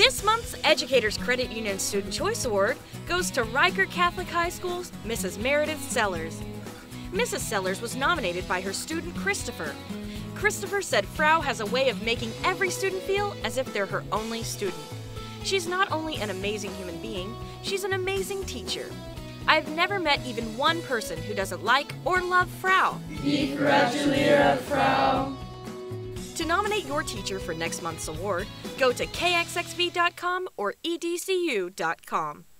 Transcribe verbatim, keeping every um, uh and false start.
This month's Educators Credit Union Student Choice Award goes to Reicher Catholic High School's Missus Meridith Sellers. Missus Sellers was nominated by her student Christopher. Christopher said Frau has a way of making every student feel as if they're her only student. She's not only an amazing human being, she's an amazing teacher. I've never met even one person who doesn't like or love Frau. Ich gratuliere, Frau. To nominate your teacher for next month's award, go to K X X V dot com or E D C U dot com.